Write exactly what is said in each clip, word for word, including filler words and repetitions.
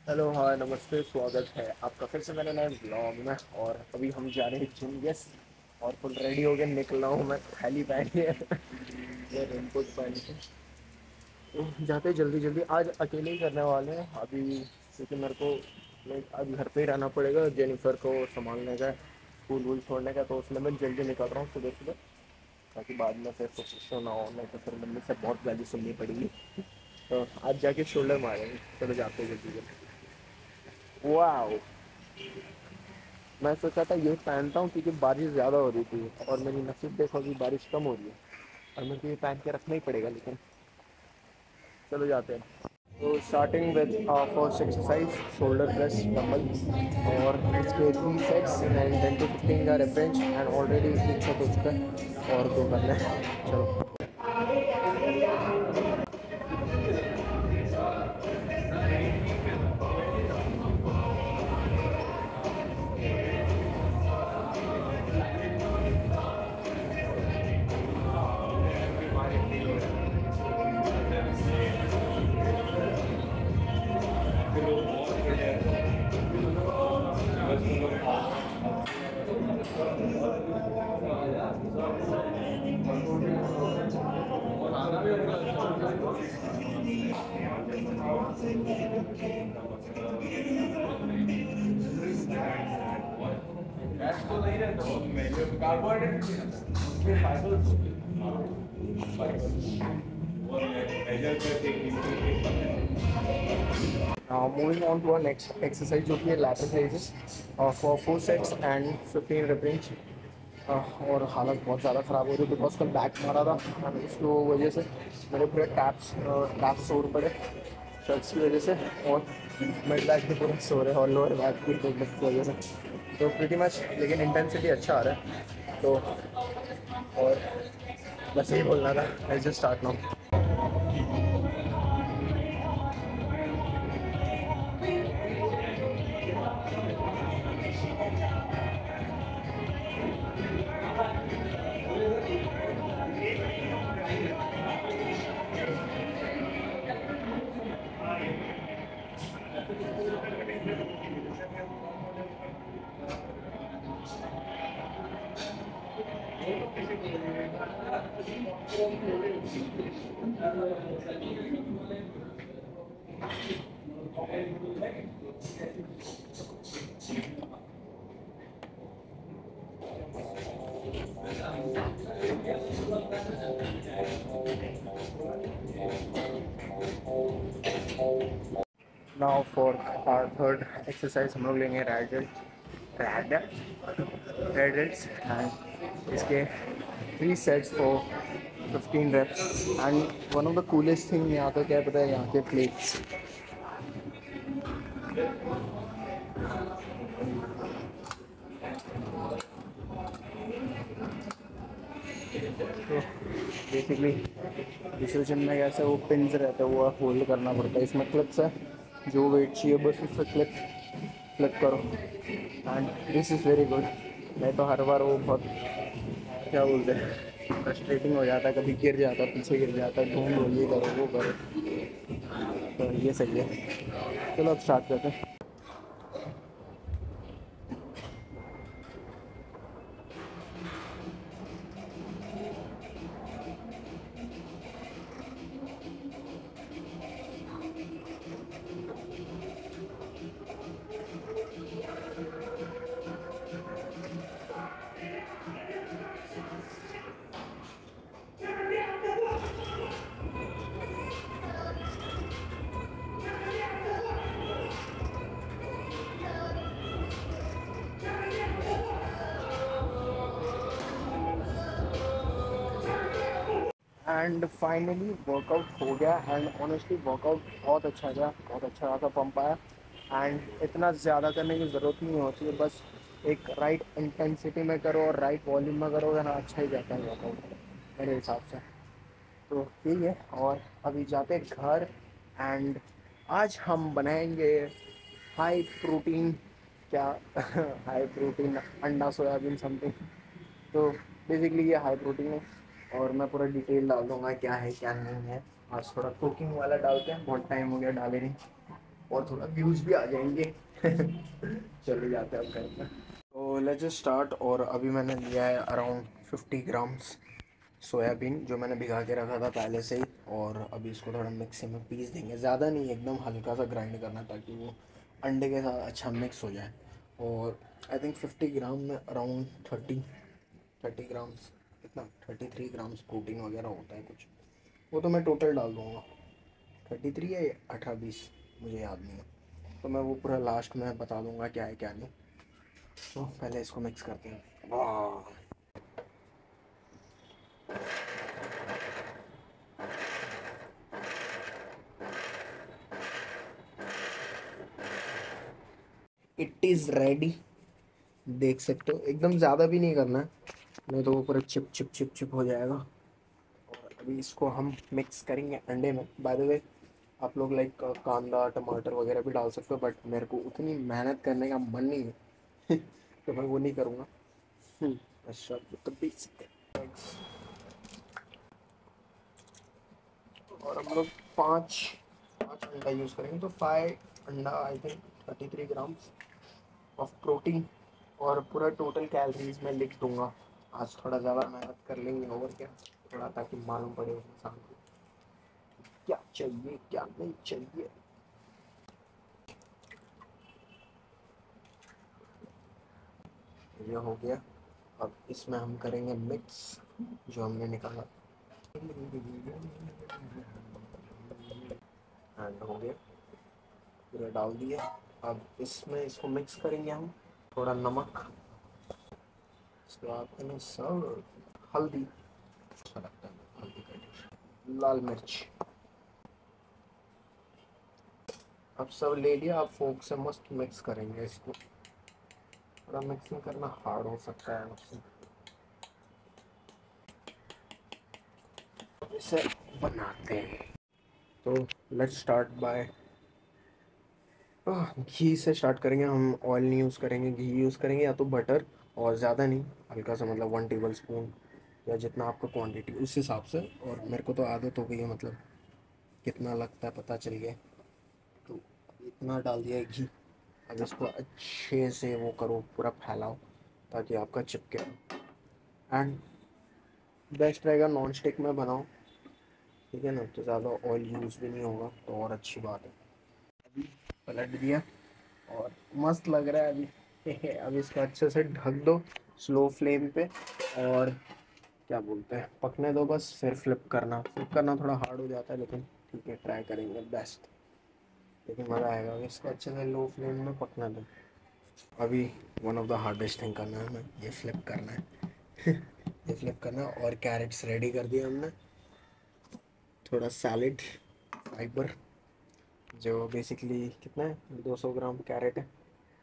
Hello, हाँ, नमस्ते। स्वागत है आपका फिर से मेरे नए ब्लॉग में। और अभी हम जा रहे हैं जिम। यस। और फुल रेडी हो गए, निकल रहा हूँ मैं, थैली पहन के ये रेनकोट पहन के। तो जाते हैं जल्दी जल्दी। आज अकेले ही करने वाले हैं अभी, क्योंकि मेरे को लाइक आज घर पे ही रहना पड़ेगा। जेनिफर को संभालने का है, स्कूल वूल छोड़ने का, तो उसमें मैं जल्दी निकल रहा हूँ सुबह सुबह, ताकि बाद में फिर कुछ इशू ना हो, नहीं तो फिर मम्मी से बहुत गाली सुननी पड़ेगी। तो आज जाके शोल्डर मारेंगे। चलो जाते हैं जल्दी जल्दी। वाह, मैं सोचा था ये पहनता हूँ क्योंकि बारिश ज़्यादा हो रही थी, और मेरी नसीब देखो अभी बारिश कम हो रही है, और मेरे को ये पहन के रखना ही पड़ेगा। लेकिन चलो जाते हैं। तो starting with first exercise, shoulder press dumbbell, और इसके three sets and ten to fifteen का रेफरेंस, एंड ऑलरेडी एक सेट हो चुका है और दो करना है। चलो। Now moving on to our next exercise, जो कि है lateral raises for four sets and fifteen reps। और हालत बहुत ज़्यादा ख़राब हो रही है बिकॉज कल बैक मारा था, और उसकी वजह से मेरे पूरे टैप्स टैप्स तोड़ पड़े शर्ट्स की वजह से, और मिड बैक भी पूरे सो रहे हैं, और लोअर बैक भी की वजह से। तो प्रीटी मच, लेकिन इंटेंसिटी अच्छा आ रहा है। तो और बस यही बोलना था। I just start now. Now for our third exercise हम लोग लेंगे रैडल रैडल रैडल्स, एंड इसके three sets for fifteen reps. And one of the coolest thing यहाँ पे क्या पता है, यहाँ के प्लेट्स। तो बेसिकली दूसरे जिम में कैसे वो पिन्स रहते हैं, वो होल्ड करना पड़ता है। इसमें क्लिप्स है, जो वेट चाहिए बस उससे क्लिप फ्लिप करो, and this is very good. नहीं तो हर बार वो बहुत क्या बोलते हैं, फ्रस्ट्रेटिंग हो जाता है, कभी गिर जाता है, पीछे गिर जाता है, ढूंढो ये करो वो करो। तो ये सही है। चलो अब स्टार्ट करते हैं। एंड फाइनली वर्कआउट हो गया, एंड ऑनेस्टली वर्कआउट बहुत अच्छा गया, बहुत अच्छा खासा पंप आया। एंड इतना ज़्यादा करने की ज़रूरत नहीं होती है, बस एक राइट इंटेंसिटी में करो और राइट वॉल्यूम में करो ना, अच्छा ही जाता है वर्कआउट मेरे हिसाब से। तो यही है। और अभी जाते हैं घर, एंड आज हम बनाएंगे हाई प्रोटीन, क्या हाई प्रोटीन अंडा सोयाबीन समथिंग। तो बेसिकली ये हाई प्रोटीन है, और मैं पूरा डिटेल डाल दूँगा क्या है क्या नहीं है। आज थोड़ा कुकिंग वाला डालते हैं, बहुत टाइम हो गया डाले नहीं। और थोड़ा व्यूज भी आ जाएंगे। चलो जाते हैं अब घर में। तो लेट्स जस्ट स्टार्ट। और अभी मैंने लिया है अराउंड फिफ्टी ग्राम्स सोयाबीन, जो मैंने भिगा के रखा था पहले से ही। और अभी इसको थोड़ा मिक्सी में पीस देंगे, ज़्यादा नहीं, एकदम हल्का सा ग्राइंड करना, ताकि वो अंडे के साथ अच्छा मिक्स हो जाए। और आई थिंक फिफ्टी ग्राम में अराउंड थर्टी थर्टी ग्राम्स, कितना थर्टी थ्री ग्राम्स प्रोटीन वगैरह होता है कुछ, वो तो मैं टोटल डाल दूँगा। थर्टी थ्री या अठारह बीस, मुझे याद नहीं है, तो मैं वो पूरा लास्ट में बता दूँगा क्या है क्या नहीं। तो पहले इसको मिक्स करते हैं। वाह, इट इज़ रेडी। देख सकते हो, एकदम ज़्यादा भी नहीं करना है, नहीं तो वो पूरा चिप चिप चिप चिप हो जाएगा। और अभी इसको हम मिक्स करेंगे अंडे में। बाय द वे, आप लोग लाइक कांदा टमाटर वगैरह भी डाल सकते हो, बट मेरे को उतनी मेहनत करने का मन नहीं है। तो मैं वो नहीं करूँगा। अच्छा, तो बेसिक। और हम लोग पाँच पाँच अंडा यूज़ करेंगे, तो फाइव अंडा I think thirty three grams of protein. और पूरा टोटल कैलोरीज में लिख दूंगा। आज थोड़ा ज़्यादा मेहनत कर लेंगे, और क्या, थोड़ा, ताकि मालूम पड़े इंसान को क्या चाहिए क्या नहीं चाहिए। ये हो गया। अब इसमें हम करेंगे मिक्स जो हमने निकाला। एंड हो गया, पूरा डाल दिया। अब इसमें इसको मिक्स करेंगे हम। थोड़ा नमक, स्वाद अनुसार, हल्दी, अच्छा लगता है हल्दी का टेस्ट, लाल मिर्च। अब सब ले लिया, आप फोक से मस्त मिक्स करेंगे इसको। थोड़ा मिक्सिंग करना हार्ड हो सकता है मुझसे। इसे बनाते हैं। तो लेट्स स्टार्ट बाय घी से स्टार्ट करेंगे हम। ऑयल नहीं यूज़ करेंगे, घी यूज़ करेंगे, या तो बटर, और ज़्यादा नहीं, हल्का सा, मतलब वन टेबल स्पून, या जितना आपका क्वांटिटी उस हिसाब से। और मेरे को तो आदत हो गई है, मतलब कितना लगता है पता चल गया, तो इतना डाल दिया है घी। अब इसको अच्छे से वो करो, पूरा फैलाओ, ताकि आपका चिपके। एंड बेस्ट रहेगा नॉन स्टिक में बनाओ, ठीक है ना, तो ज़्यादा ऑयल यूज़ भी नहीं होगा, तो और अच्छी बात है। अभी पलट दिया और मस्त लग रहा है अभी। अब इसको अच्छे से ढक दो स्लो फ्लेम पे, और क्या बोलते हैं, पकने दो बस। फिर फ्लिप करना, फ्लिप करना थोड़ा हार्ड हो जाता है, लेकिन ठीक है, ट्राई करेंगे बेस्ट, लेकिन मज़ा आएगा। अभी इसको अच्छे से लो फ्लेम में पकना दो। अभी one of the hardest thing करना है हमें, ये फ्लिप करना है। ये फ्लिप करना है। और कैरेट्स रेडी कर दिए हमने, थोड़ा सैलेड फाइबर, जो बेसिकली कितना है, दो सौ ग्राम कैरेट है।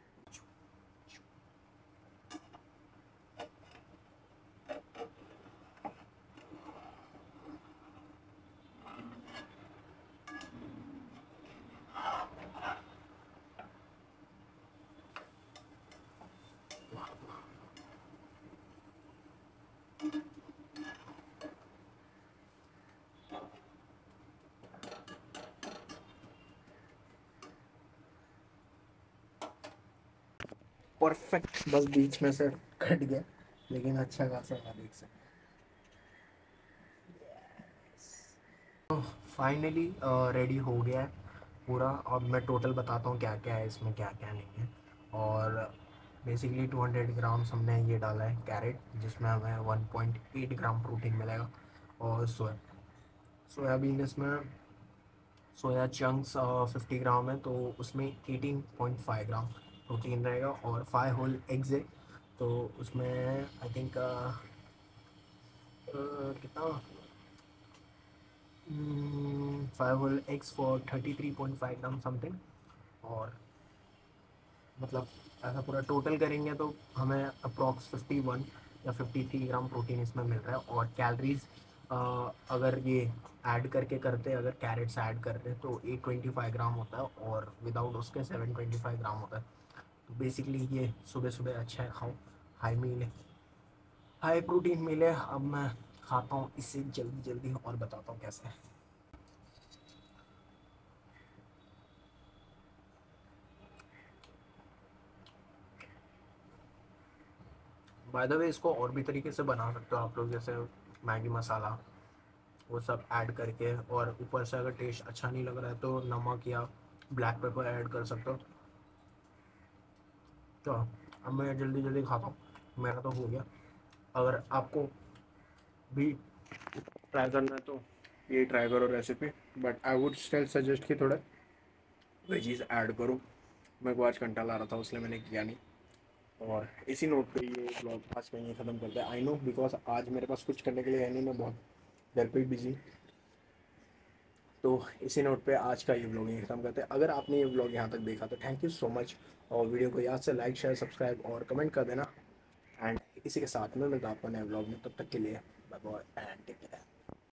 परफेक्ट, बस बीच में से कट गया, लेकिन अच्छा खासा था, देख सकते। तो फाइनली रेडी हो गया है पूरा। अब मैं टोटल बताता हूँ क्या क्या है इसमें, क्या क्या नहीं है। और बेसिकली टू हंड्रेड ग्राम्स हमने ये डाला है कैरेट, जिसमें हमें one point eight gram protein मिलेगा। और सोया सोयाबीन इसमें, सोया चंक्स फिफ्टी ग्राम है, तो उसमें eighteen point five gram protein रहेगा। और फाइव होल एग्स है, तो उसमें आई थिंक कितना, five whole eggs for thirty three point five gram something. और मतलब ऐसा पूरा टोटल करेंगे तो हमें अप्रॉक्स फिफ्टी वन या फिफ्टी थ्री ग्राम प्रोटीन इसमें मिल रहा है। और कैलोरीज अगर ये ऐड करके करते हैं, अगर कैरेट्स ऐड कर रहे हैं, तो एट ट्वेंटी फाइव ग्राम होता है, और विदाउट उसके सेवन ट्वेंटी फाइव ग्राम होता है। तो बेसिकली ये सुबह सुबह अच्छा है, खाओ, हाई मील है, हाई प्रोटीन मील है। अब मैं खाता हूँ इससे जल्दी जल्दी, और बताता हूँ कैसे है। बाय द वे इसको और भी तरीके से बना सकते हो आप लोग, जैसे मैगी मसाला वो सब ऐड करके, और ऊपर से अगर टेस्ट अच्छा नहीं लग रहा है तो नमक या ब्लैक पेपर ऐड कर सकते हो। तो अब मैं जल्दी जल्दी खाता हूँ, मेरा तो हो गया। अगर आपको भी ट्राई करना है तो ये ट्राई करो recipe, but I would still suggest कि थोड़ा वेजीज ऐड करो। मेरे को आज कंटाल आ रहा था इसलिए मैंने किया नहीं। और इसी नोट पे ये ब्लॉग आज का यहीं ख़त्म करते हैं। आई नो बिकॉज आज मेरे पास कुछ करने के लिए है नहीं, मैं बहुत घर पे बिजी। तो इसी नोट पे आज का ये ब्लॉग यहीं ख़त्म करते हैं। अगर आपने ये ब्लॉग यहाँ तक देखा तो थैंक यू सो मच, और वीडियो को याद से लाइक शेयर सब्सक्राइब और कमेंट कर देना। एंड इसी के साथ में मिलता हूँ आपको नए ब्लॉग में, तब तक के लिए bye bye and take care.